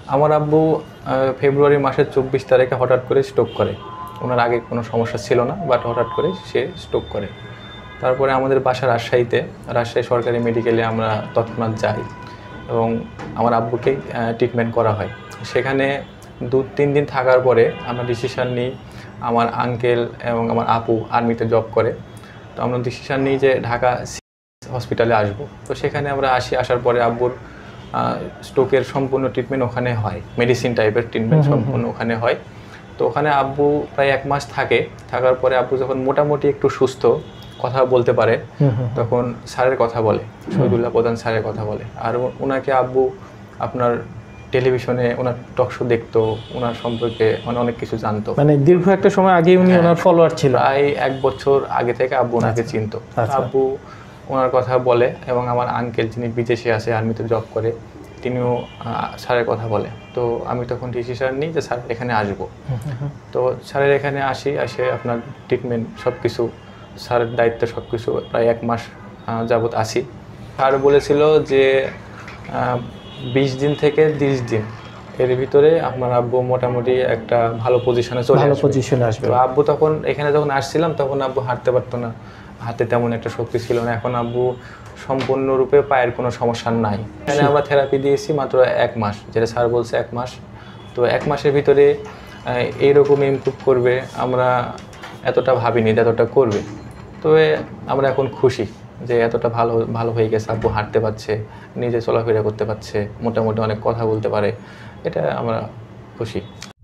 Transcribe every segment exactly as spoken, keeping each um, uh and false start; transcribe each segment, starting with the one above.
আমার আব্বু ফেব্রুয়ারি মাসের চব্বিশ তারিখে হঠাৎ করে স্ট্রোক করে। ওনার আগে কোনো সমস্যা ছিল না, বাট হঠাৎ করে সে স্ট্রোক করে। তারপরে আমাদের বাসা রাজশাহীতে, রাজশাহী সরকারি মেডিকেলে আমরা তৎক্ষণাৎ যাই এবং আমার আব্বুকে ট্রিটমেন্ট করা হয়। সেখানে দু তিন দিন থাকার পরে আমরা ডিসিশান নিই, আমার আঙ্কেল এবং আমার আপু আর্মিতে জব করে, তো আমরা ডিসিশান নিই যে ঢাকা হসপিটালে আসব। তো সেখানে আমরা আসি, আসার পরে আব্বুর স্ট্রোকের সম্পূর্ণ ট্রিটমেন্ট ওখানে হয়, মেডিসিন টাইপের ট্রিটমেন্ট সম্পূর্ণ ওখানে হয়। তো ওখানে আব্বু প্রায় এক মাস থাকে। থাকার পরে আব্বু যখন মোটামুটি একটু সুস্থ, কথা বলতে পারে, তখন স্যারের কথা বলে, শহীদুল্লাহ প্রধান স্যারের কথা বলে। আর ওনাকে আব্বু আপনার টেলিভিশনে ওনার টক শো দেখতো, ওনার সম্পর্কে মানে অনেক কিছু জানতো। মানে দীর্ঘ একটা সময় আগে উনি ওনার ফলোয়ার ছিল, প্রায় এক বছর আগে থেকে আব্বু ওনাকে চিনতো। আব্বু ওনার কথা বলে এবং আমার আঙ্কেল যিনি বিদেশে আছে, আর্মিতে জব করে, তিনিও স্যারের কথা বলে। তো আমি তখন ডিসিশন নিই যে স্যার এখানে আসবো। তো স্যারের এখানে আসি, আসে আপনার ট্রিটমেন্ট সব কিছু স্যারের দায়িত্বে সব কিছু প্রায় এক মাস যাবৎ আসি। স্যার বলেছিল যে বিশ দিন থেকে তিরিশ দিন এর ভিতরে আপনার আব্বু মোটামুটি একটা ভালো পজিশনে চলে ভালো পজিশনে আসবে। আব্বু তখন এখানে যখন আসছিলাম তখন আব্বু হাঁটতে পারতো না, হাতে তেমন একটা শক্তি ছিল না। এখন আব্বু সম্পূর্ণরূপে পায়ের কোনো সমস্যা নাই। এখানে আমরা থেরাপি দিয়েছি মাত্র এক মাস, যেটা স্যার বলছে এক মাস। তো এক মাসের ভিতরে এইরকম ইমপ্রুভ করবে আমরা এতটা ভাবিনি যে এতটা করবে। তবে আমরা এখন খুশি যে এতটা ভালো ভালো হয়ে গেছে, আব্বু হাঁটতে পারছে, নিজে চলাফেরা করতে পারছে, মোটামুটি অনেক কথা বলতে পারে, এটা আমরা খুশি।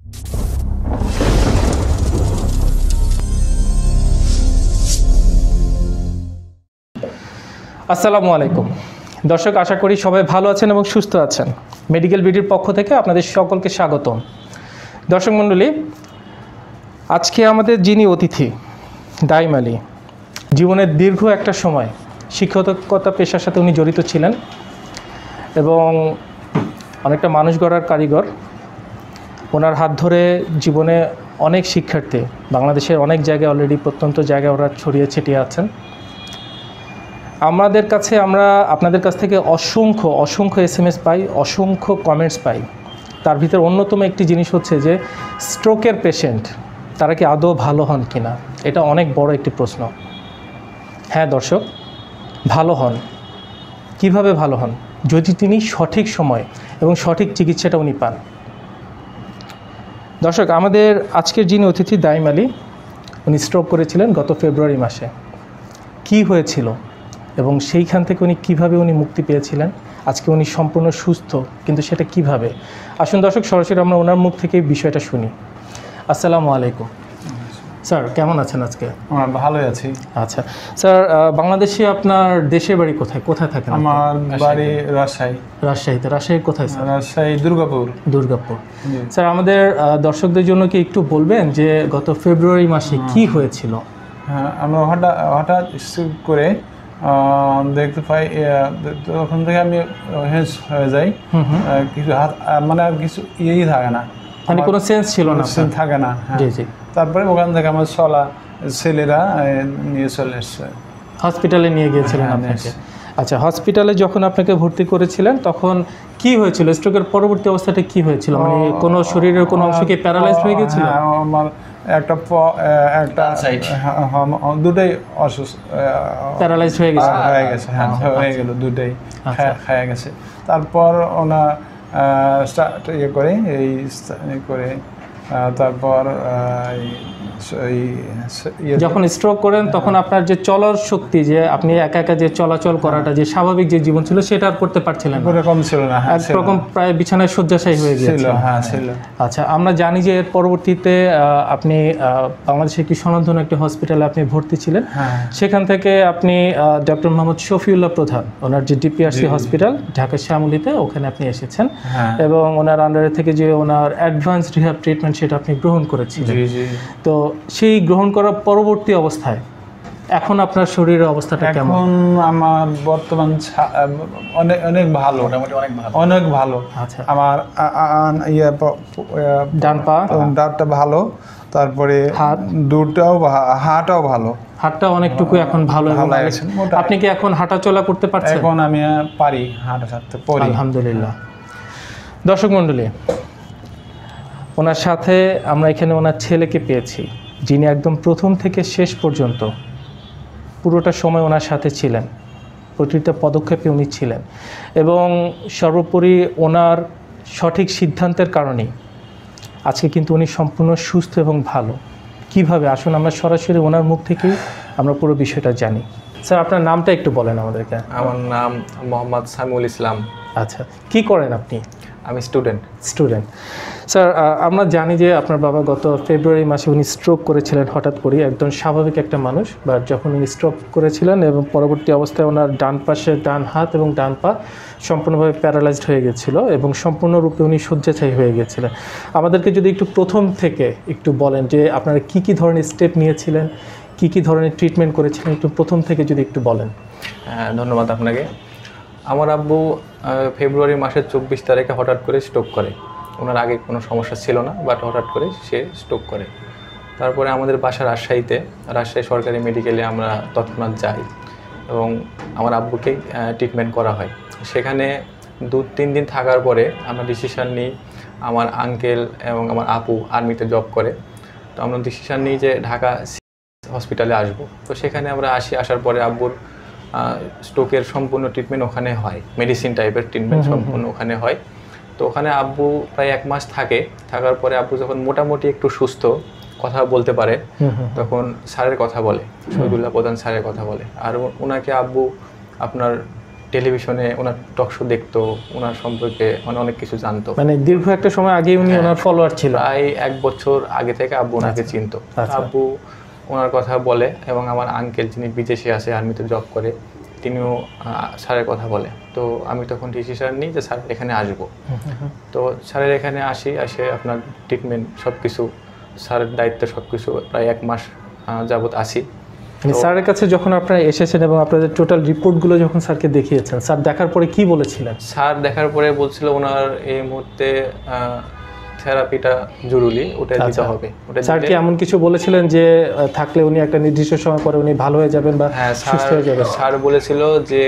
আসসালামু আলাইকুম দর্শক, আশা করি সবাই ভালো আছেন এবং সুস্থ আছেন। মেডিকেল বিডির পক্ষ থেকে আপনাদের সকলকে স্বাগতম। দর্শক মণ্ডলী, আজকে আমাদের যিনি অতিথি দাইম আলী, জীবনের দীর্ঘ একটা সময় শিক্ষকতা পেশার সাথে উনি জড়িত ছিলেন এবং অনেকটা মানুষ গড়ার কারিগর। ওনার হাত ধরে জীবনে অনেক শিক্ষার্থী বাংলাদেশের অনেক জায়গায় অলরেডি প্রত্যন্ত জায়গায় ওরা ছড়িয়ে ছিটিয়ে আছেন। আমাদের কাছে আমরা আপনাদের কাছ থেকে অসংখ্য অসংখ্য এস এম এস পাই, অসংখ্য কমেন্টস পাই। তার ভিতরে অন্যতম একটি জিনিস হচ্ছে যে স্ট্রোকের পেশেন্ট তারা কি আদৌ ভালো হন কি না, এটা অনেক বড় একটি প্রশ্ন। হ্যাঁ দর্শক, ভালো হন। কিভাবে ভালো হন? যদি তিনি সঠিক সময় এবং সঠিক চিকিৎসাটা উনি পান। দর্শক, আমাদের আজকের যিনি অতিথি দাইম আলী, উনি স্ট্রোক করেছিলেন গত ফেব্রুয়ারি মাসে। কি হয়েছিল এবং সেইখান থেকে উনি কীভাবে উনি মুক্তি পেয়েছিলেন, আজকে উনি সম্পূর্ণ সুস্থ, কিন্তু সেটা কিভাবে? আসুন দর্শক, সরাসরি আমরা ওনার মুখ থেকে বিষয়টা শুনি। আসসালামু আলাইকুম স্যার, কেমন আছেন আজকে? ভালোই আছি। আচ্ছা স্যার, বাংলাদেশে আপনার দেশের বাড়ি কোথায় কোথায় থাকেন? আমার বাড়ি রাজশাহী। রাজশাহীতে? রাজশাহীর কোথায় স্যার? রাজশাহী দুর্গাপুর। দুর্গাপুর। স্যার, আমাদের দর্শকদের জন্য কি একটু বলবেন যে গত ফেব্রুয়ারি মাসে কি হয়েছিল? হ্যাঁ, আমরা হঠাৎ হঠাৎ করে দেখতে পাই, তখন থেকে আমি হেজ হয়ে যাই, কিছু হাত মানে আর কিছু ইয়েই থাকে না, মানে কোনো সেন্স ছিল না, থাকে না। জি জি। তারপরে ওখান থেকে আমার চলা ছেলেরা নিয়ে চলে এসছে, হসপিটালে নিয়ে গিয়েছিলেন আপনাকে? আচ্ছা, হসপিটালে যখন আপনাকে ভর্তি করেছিলেন তখন কি হয়েছিল? স্ট্রোকের পরবর্তী অবস্থাটা কি হয়েছিল? মানে কোনো শরীরের কোনো অংশ কি প্যারালাইজ হয়ে গিয়েছিল? আমার একটা একটা দুটাই অসুস্থ, প্যারালাইজ হয়ে গেছে হয়ে গেছে হ্যাঁ হয়ে গেল, দুটাই খায়া গেছে। তারপর ওনা স্টার্ট ইয়ে করে এই করে তারপর যখন স্ট্রোক করেন তখন আপনার যে চলার শক্তি, যে আপনি একা একা যে চলাচল করাটা, যে স্বাভাবিক যে জীবন ছিল সেটা আর করতে পারছিলেন না, এরকম ছিল না, একরকম প্রায় বিছানায় শয্যাশায়ী হয়ে গিয়েছিল। হ্যাঁ ছিল। আচ্ছা, আমরা জানি যে এর পরবর্তীতে আপনি বাংলাদেশের কি স্বনামধন্য একটি হসপিটালে আপনি ভর্তি ছিলেন। সেখান থেকে আপনি ডক্টর মোহাম্মদ শফিউল্লাহ প্রধান, ওনার যে ডিপিআরসি হসপিটাল ঢাকা শ্যামলীতে, ওখানে আপনি এসেছেন এবং ওনার আন্ডারে থেকে যে ওনার অ্যাডভান্স রিহ্যাব ট্রিটমেন্ট সেটা আপনি গ্রহণ করেছিলেন। তো সেই গ্রহণ করার পরবর্তী অবস্থায় এখন আপনার শরীরের অবস্থাটা কেমন? এখন আমার বর্তমান অনেক অনেক ভালো, মোটামুটি অনেক ভালো, অনেক ভালো। আচ্ছা, আমার ইয়ে ডান পা ডানটা ভালো, তারপরে হাত দুটাও, হাঁটাও ভালো, হাতটা অনেকটুকু এখন ভালো। আপনি কি এখন হাঁটা চলা করতে পারছেন? এখন আমি পারি, হাঁটা চলতে পারি, আলহামদুলিল্লাহ। দর্শক মণ্ডলী, ওনার সাথে আমরা এখানে ওনার ছেলেকে পেয়েছি, যিনি একদম প্রথম থেকে শেষ পর্যন্ত পুরোটা সময় ওনার সাথে ছিলেন, প্রতিটা পদক্ষেপে উনি ছিলেন এবং সর্বোপরি ওনার সঠিক সিদ্ধান্তের কারণেই আজকে কিন্তু উনি সম্পূর্ণ সুস্থ এবং ভালো। কিভাবে, আসুন আমরা সরাসরি ওনার মুখ থেকেই আমরা পুরো বিষয়টা জানি। স্যার, আপনার নামটা একটু বলেন আমাদেরকে। আমার নাম মোহাম্মদ সামিউল ইসলাম। আচ্ছা, কি করেন আপনি? আমি স্টুডেন্ট। স্টুডেন্ট। স্যার, আমরা জানি যে আপনার বাবা গত ফেব্রুয়ারি মাসে উনি স্ট্রোক করেছিলেন হঠাৎ করে, একদম স্বাভাবিক একটা মানুষ, বাট যখন উনি স্ট্রোক করেছিলেন এবং পরবর্তী অবস্থায় ওনার ডান পাশে ডান হাত এবং ডান পা সম্পূর্ণভাবে প্যারালাইজড হয়ে গেছিলো এবং সম্পূর্ণরূপে উনি শয্যাশায়ী হয়ে গেছিলেন। আমাদেরকে যদি একটু প্রথম থেকে একটু বলেন যে আপনারা কী কী ধরনের স্টেপ নিয়েছিলেন, কী কী ধরনের ট্রিটমেন্ট করেছিলেন, একটু প্রথম থেকে যদি একটু বলেন। হ্যাঁ, ধন্যবাদ আপনাকে। আমার আব্বু ফেব্রুয়ারি মাসের চব্বিশ তারিখে হঠাৎ করে স্ট্রোক করে। ওনার আগে কোনো সমস্যা ছিল না, বাট হঠাৎ করে সে স্ট্রোক করে। তারপরে আমাদের বাসা রাজশাহীতে, রাজশাহী সরকারি মেডিকেলে আমরা তৎক্ষণাৎ যাই এবং আমার আব্বুকে ট্রিটমেন্ট করা হয়। সেখানে দু তিন দিন থাকার পরে আমরা ডিসিশান নিই, আমার আঙ্কেল এবং আমার আপু আর্মিতে জব করে, তো আমরা ডিসিশান নিই যে ঢাকা হসপিটালে আসব। তো সেখানে আমরা আসি, আসার পরে আব্বুর স্ট্রোকের সম্পূর্ণ ট্রিটমেন্ট ওখানে হয়, মেডিসিন টাইপের ট্রিটমেন্ট সম্পূর্ণ ওখানে হয়। তো ওখানে আব্বু প্রায় এক মাস থাকে। থাকার পরে আব্বু যখন মোটামুটি একটু সুস্থ, কথা বলতে পারে, তখন স্যারের কথা বলে, শহীদুল্লাহ প্রধান স্যারের কথা বলে। আর ওনাকে আব্বু আপনার টেলিভিশনে ওনার টক শো দেখতো, ওনার সম্পর্কে মানে অনেক কিছু জানতো। মানে দীর্ঘ একটা সময় আগে উনি ওনার ফলোয়ার ছিল, প্রায় এক বছর আগে থেকে আব্বু ওনাকে চিনতো। আব্বু ওনার কথা বলে এবং আমার আঙ্কেল যিনি বিদেশে আছে, আর্মিতে জব করে, তিনিও স্যারের কথা বলে। তো আমি তখন ডিসিশন নিই যে স্যার এখানে আসবো। তো স্যারের এখানে আসি, আসে আপনার ট্রিটমেন্ট সব কিছু স্যারের দায়িত্বে সব কিছু প্রায় এক মাস যাবত আসি। স্যারের কাছে যখন আপনারা এসেছেন এবং আপনাদের টোটাল রিপোর্টগুলো যখন স্যারকে দেখিয়েছেন, স্যার দেখার পরে কি বলেছিলেন? স্যার দেখার পরে বলছিল ওনার এই মুহূর্তে থেরাপিটা জরুরি, ওটা দিতে হবে। স্যার কি এমন কিছু বলেছিলেন যে থাকলে উনি একটা নির্দিষ্ট সময় পরে উনি ভালো হয়ে যাবেন বা সুস্থ হয়ে যাবেন? স্যার বলেছিল যে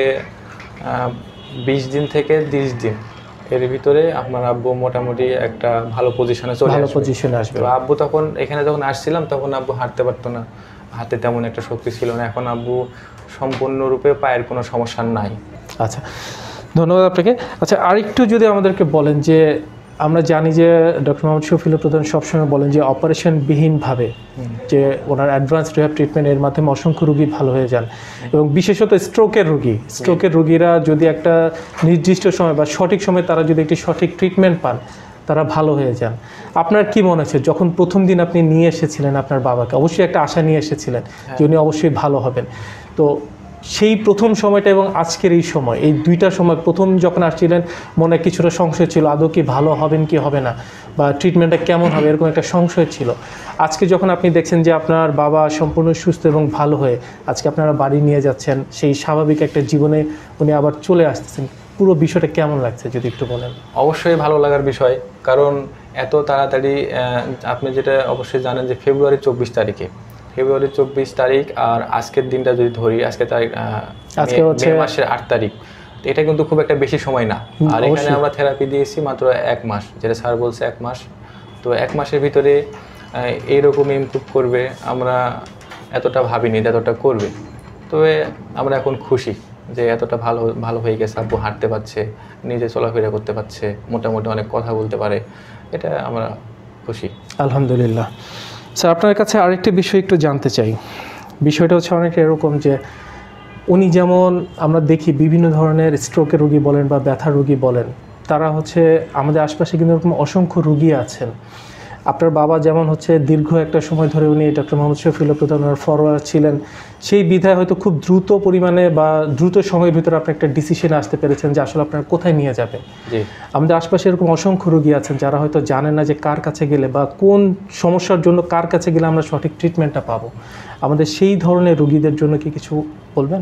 বিশ দিন থেকে তিরিশ দিন এর ভিতরে আপনার আব্বু মোটামুটি একটা ভালো পজিশনে চলে ভালো পজিশনে আসবে। তো আব্বু তখন এখানে যখন আসছিলাম তখন আব্বু হাঁটতে পারতো না, হাতে তেমন একটা শক্তি ছিল না। এখন আব্বু সম্পূর্ণরূপে পায়ের কোনো সমস্যা নাই। আচ্ছা, ধন্যবাদ আপনাকে। আচ্ছা, আরেকটু যদি আমাদেরকে বলেন যে আমরা জানি যে ডক্টর মোহাম্মদ শফিউল্লাহ প্রধান সবসময় বলেন যে অপারেশনবিহীনভাবে যে ওনার অ্যাডভান্স রিহ্যাব ট্রিটমেন্ট এর মাধ্যমে অসংখ্য রোগী ভালো হয়ে যান এবং বিশেষত স্ট্রোকের রোগী স্ট্রোকের রোগীরা যদি একটা নির্দিষ্ট সময় বা সঠিক সময়ে তারা যদি একটি সঠিক ট্রিটমেন্ট পান, তারা ভালো হয়ে যান। আপনার কি মনে হচ্ছে যখন প্রথম দিন আপনি নিয়ে এসেছিলেন আপনার বাবাকে, অবশ্যই একটা আশা নিয়ে এসেছিলেন যে উনি অবশ্যই ভালো হবেন, তো সেই প্রথম সময়টা এবং আজকের এই সময়, এই দুইটা সময়, প্রথম যখন আসছিলেন মনে কিছুটা সংশয় ছিল আদৌ কি ভালো হবেন কি হবে না, বা ট্রিটমেন্টটা কেমন হবে, এরকম একটা সংশয় ছিল। আজকে যখন আপনি দেখছেন যে আপনার বাবা সম্পূর্ণ সুস্থ এবং ভালো হয়ে আজকে আপনারা বাড়ি নিয়ে যাচ্ছেন, সেই স্বাভাবিক একটা জীবনে উনি আবার চলে আসতেছেন, পুরো বিষয়টা কেমন লাগছে যদি একটু বলেন? অবশ্যই ভালো লাগার বিষয়, কারণ এত তাড়াতাড়ি আপনি যেটা অবশ্যই জানেন যে ফেব্রুয়ারি চব্বিশ তারিখে ফেব্রুয়ারি চব্বিশ তারিখ আর আজকের দিনটা যদি ধরি, আজকে তারিখ আজকে হচ্ছে মে মাসের আট তারিখ, এটা কিন্তু খুব একটা বেশি সময় না। আর এখানে আমরা থেরাপি দিয়েছি মাত্র এক মাস, যেটা স্যার বলছে এক মাস। তো এক মাসের ভিতরে এইরকম ইমপ্রুভ করবে আমরা এতটা ভাবিনি যে এতটা করবে। তবে আমরা এখন খুশি যে এতটা ভালো ভালো হয়ে গেছে, আব্বু হাঁটতে পারছে, নিজে চলাফেরা করতে পারছে, মোটামুটি অনেক কথা বলতে পারে, এটা আমরা খুশি আলহামদুলিল্লাহ। স্যার, আপনার কাছে আরেকটি বিষয় একটু জানতে চাই। বিষয়টা হচ্ছে অনেকটা এরকম যে উনি যেমন আমরা দেখি বিভিন্ন ধরনের স্ট্রোকের রোগী বলেন বা ব্যথার রোগী বলেন, তারা হচ্ছে আমাদের আশপাশে কিন্তু এরকম অসংখ্য রোগী আছেন। আপনার বাবা যেমন হচ্ছে দীর্ঘ একটা সময় ধরে উনি ডক্টর মোহাম্মদ শফিউল্লাহ প্রধান ফরওয়ার্ড ছিলেন, সেই বিধায় হয়তো খুব দ্রুত পরিমাণে বা দ্রুত সময়ের ভিতরে আপনি একটা ডিসিশনে আসতে পেরেছেন যে আসলে আপনার কোথায় নিয়ে যাবে। আমাদের আশপাশে এরকম অসংখ্য রোগী আছেন যারা হয়তো জানেন না যে কার কাছে গেলে বা কোন সমস্যার জন্য কার কাছে গেলে আমরা সঠিক ট্রিটমেন্টটা পাবো। আমাদের সেই ধরনের রোগীদের জন্য কি কিছু বলবেন?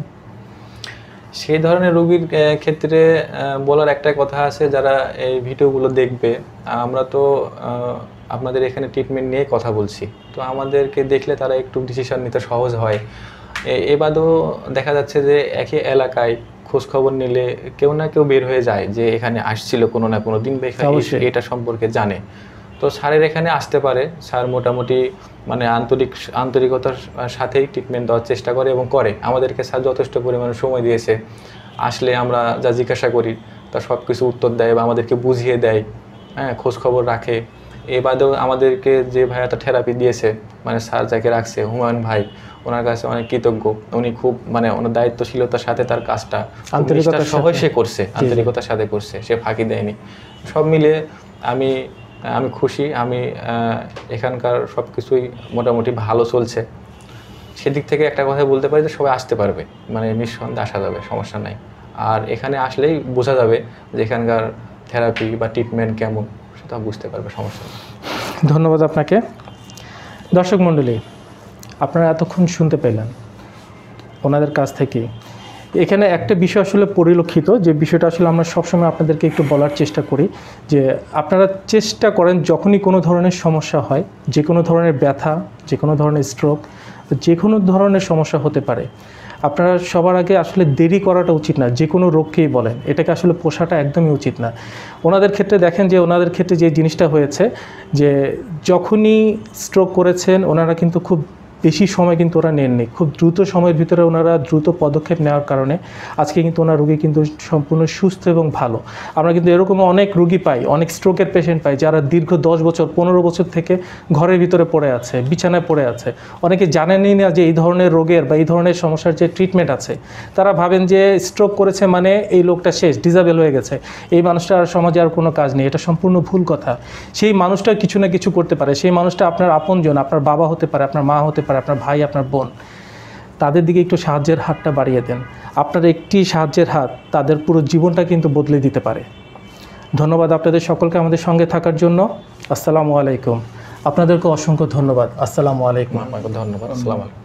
সেই ধরনের রোগীর ক্ষেত্রে বলার একটা কথা আছে, যারা এই ভিডিওগুলো দেখবে, আমরা তো আপনাদের এখানে ট্রিটমেন্ট নিয়ে কথা বলছি, তো আমাদেরকে দেখলে তারা একটু ডিসিশন নিতে সহজ হয়। এবারও দেখা যাচ্ছে যে একই এলাকায় খোঁজখবর নিলে কেউ না কেউ বের হয়ে যায় যে এখানে আসছিল কোনো না কোনো দিন, এটা সম্পর্কে জানে। তো স্যারের এখানে আসতে পারে, স্যার মোটামুটি মানে আন্তরিক আন্তরিকতার সাথেই ট্রিটমেন্ট দেওয়ার চেষ্টা করে এবং করে। আমাদেরকে স্যার যথেষ্ট পরিমাণে সময় দিয়েছে, আসলে আমরা যা জিজ্ঞাসা করি তা সব কিছু উত্তর দেয় বা আমাদেরকে বুঝিয়ে দেয়, হ্যাঁ, খোঁজখবর রাখে। এ বাদেও আমাদেরকে যে ভাইয়াটা থেরাপি দিয়েছে, মানে স্যার যাকে রাখছে হুমায়ুন ভাই, ওনার কাছে অনেক কৃতজ্ঞ। উনি খুব মানে ওনার দায়িত্বশীলতার সাথে তার কাজটা আন্তরিকতার সহ সে করছে, আন্তরিকতার সাথে করছে, সে ফাঁকি দেয়নি। সব মিলিয়ে আমি আমি খুশি। আমি এখানকার সব কিছুই মোটামুটি ভালো চলছে। সেদিক থেকে একটা কথা বলতে পারি যে সবাই আসতে পারবে, মানে নিঃসন্দেহে আসা যাবে, সমস্যা নাই। আর এখানে আসলেই বোঝা যাবে যে এখানকার থেরাপি বা ট্রিটমেন্ট কেমন, সেটা বুঝতে পারবে, সমস্যা নেই। ধন্যবাদ আপনাকে। দর্শক মণ্ডলী, আপনারা এতক্ষণ শুনতে পেলেন ওনাদের কাছ থেকে। এখানে একটা বিষয় আসলে পরিলক্ষিত, যে বিষয়টা আসলে আমরা সবসময় আপনাদেরকে একটু বলার চেষ্টা করি, যে আপনারা চেষ্টা করেন যখনই কোনো ধরনের সমস্যা হয়, যে কোনো ধরনের ব্যথা, যে কোনো ধরনের স্ট্রোক, যে কোনো ধরনের সমস্যা হতে পারে, আপনারা সবার আগে আসলে দেরি করাটা উচিত না। যে কোনো রোগকেই বলেন, এটাকে আসলে পোষাটা একদমই উচিত না। ওনাদের ক্ষেত্রে দেখেন যে ওনাদের ক্ষেত্রে যে জিনিসটা হয়েছে, যে যখনই স্ট্রোক করেছেন ওনারা কিন্তু খুব বেশি সময় কিন্তু ওরা নেননি, খুব দ্রুত সময়ের ভিতরে ওনারা দ্রুত পদক্ষেপ নেওয়ার কারণে আজকে কিন্তু ওনার রোগী কিন্তু সম্পূর্ণ সুস্থ এবং ভালো। আমরা কিন্তু এরকম অনেক রোগী পাই, অনেক স্ট্রোকের পেশেন্ট পাই যারা দীর্ঘ দশ বছর পনেরো বছর থেকে ঘরের ভিতরে পড়ে আছে, বিছানায় পড়ে আছে। অনেকে জানেনই না যে এই ধরনের রোগের বা এই ধরনের সমস্যার যে ট্রিটমেন্ট আছে। তারা ভাবেন যে স্ট্রোক করেছে মানে এই লোকটা শেষ, ডিসেবল হয়ে গেছে, এই মানুষটার আর সমাজে আর কোনো কাজ নেই। এটা সম্পূর্ণ ভুল কথা। সেই মানুষটা কিছু না কিছু করতে পারে। সেই মানুষটা আপনার আপনজন, আপনার বাবা হতে পারে, আপনার মা হতে পারে, আপনার ভাই, আপনার বোন। তাদের দিকে একটু সাহায্যের হাতটা বাড়িয়ে দেন। আপনার একটি সাহায্যের হাত তাদের পুরো জীবনটা কিন্তু বদলে দিতে পারে। ধন্যবাদ আপনাদের সকলকে আমাদের সঙ্গে থাকার জন্য। আসসালামু আলাইকুম। আপনাদেরকে অসংখ্য ধন্যবাদ। আসসালামু আলাইকুম। ধন্যবাদ। আসসালামু আলাইকুম।